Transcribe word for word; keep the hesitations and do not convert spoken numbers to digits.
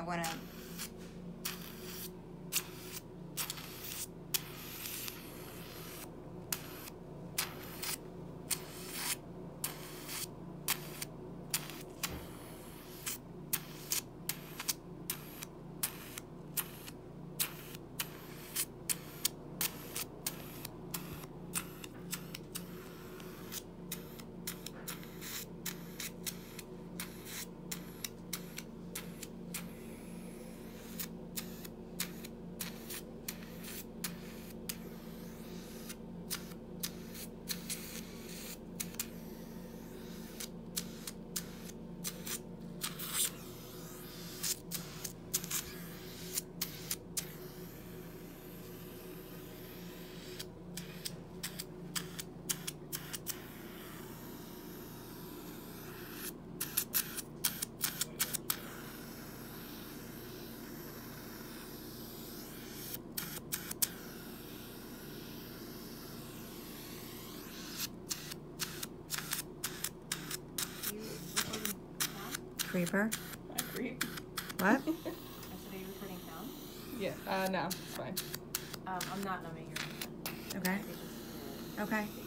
want to... Creeper? I creep. What? I said, are you recording sound? Yeah, uh, no, it's fine. Um, I'm not numbing your hand. Okay. Okay.